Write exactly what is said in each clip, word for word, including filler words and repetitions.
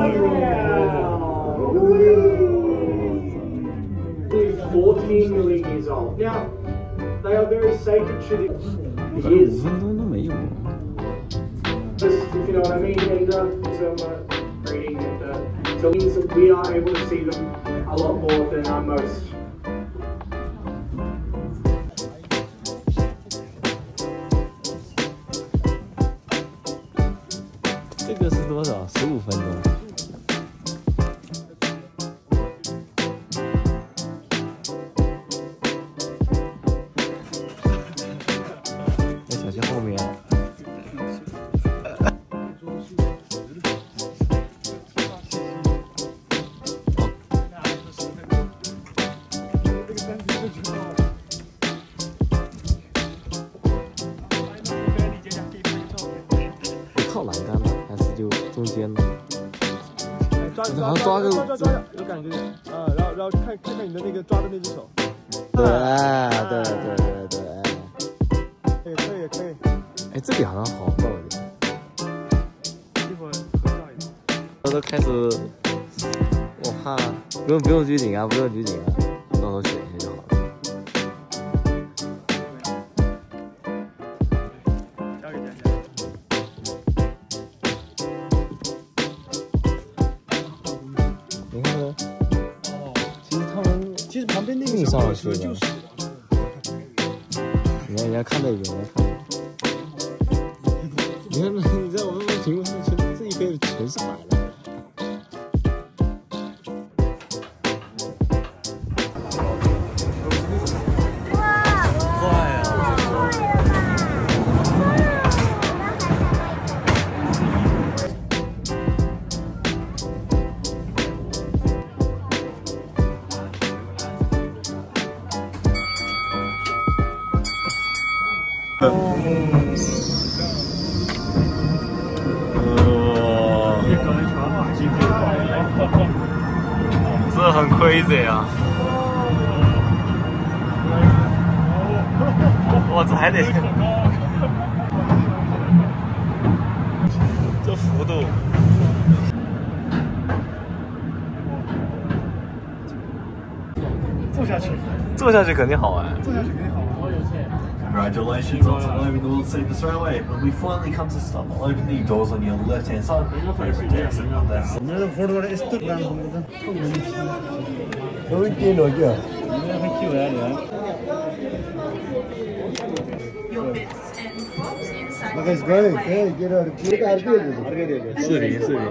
fourteen million years old. Now, they are very sacred to the. 五分钟都没有。 If you know what I mean, and uh, some uh, reading and uh, so means that we are able to see them a lot more than our most. 这个是多少？十五分钟。在小溪后面。 靠栏杆了，还是就中间了？ 抓抓抓抓抓抓，有感觉啊！然后然后看看看你的那个抓的那只手。 对对对对对。 可以可以可以。 哎，这里好像好照一点。 一会儿合照一下。 我都开始，我怕不用不用拘谨啊，不用拘谨啊，到时候选一下就好了。 你看哦，其实他们其实旁边那个上了去了， 就是。 你看人家看那边，人家看那边。你看，你在我们屏幕上全这一边全是白的。哇！快呀！ 哇，这很 crazy 啊！哇，这还得这幅度， 坐下去， 坐下去肯定好玩。 坐下去肯定好玩。 Congratulations on surviving the World Safest Railway. When we finally come to stop, I'll open the doors on your left hand side. That's Okay, it's great. Okay, get out of here. 视频视频。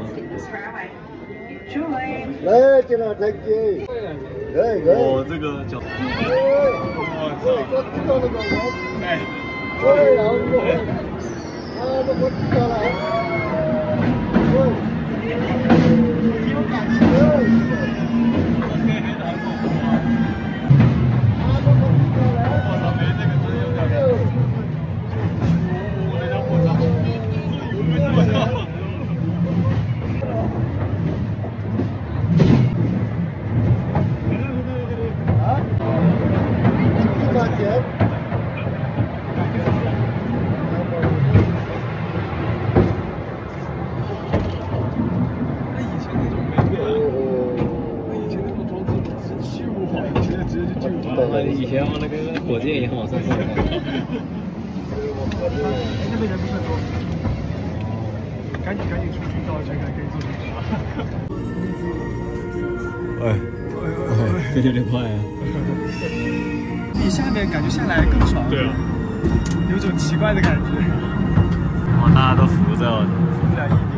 来，进来，take it. 可以可以。 我这个角度。哇塞！哎。 对，然后你就会，啊，我我知道了。对，挺有感情的。 以前往那个火箭一样往上送。那边人不是很多，赶紧赶紧出去，到这个可以坐进去。 哎，哎，飞有点快啊！ 比下面感觉下来更爽。 对啊， 有种奇怪的感觉。 哇，大家都扶着。 扶在一边。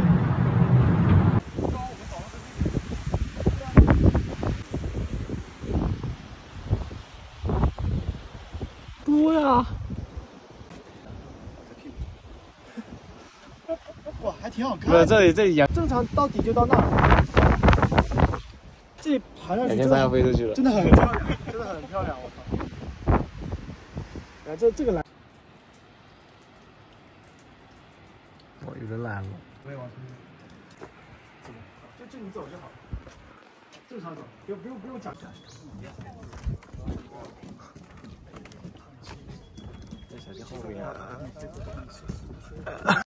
多呀！ 哇，还挺好看。 不是，这里这里阳正常到底就到那儿。这里爬上去， 两千三要飞出去了， 真的很漂亮，真的很漂亮，我靠！来，这这个来， 哦，有人来了。 我也往前走，就就你走就好，正常走，不用不用不用讲。 在小溪后面啊。